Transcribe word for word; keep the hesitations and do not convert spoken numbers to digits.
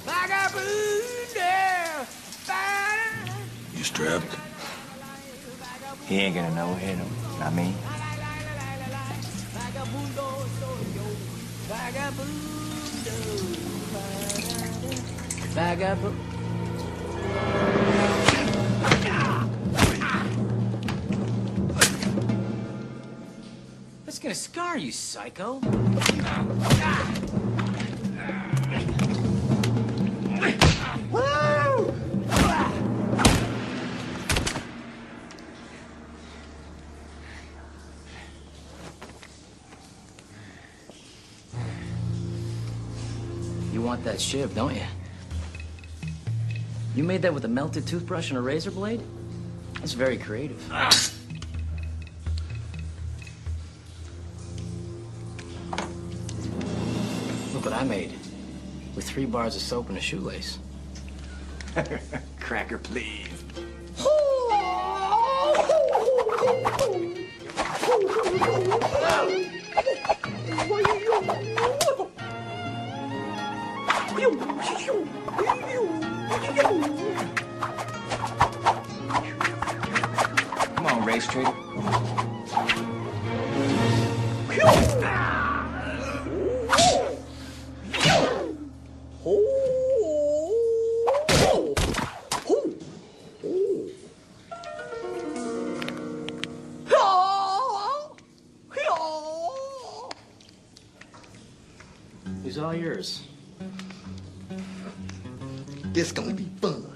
You strapped? He ain't gonna know hit him, not me. Vagabundo. That's gonna scar you, psycho. You want that shiv, don't you? You made that with a melted toothbrush and a razor blade? That's very creative. Look what I made. With three bars of soap and a shoelace. Cracker, please. Come on, race trader. It's all yours. This gonna be fun.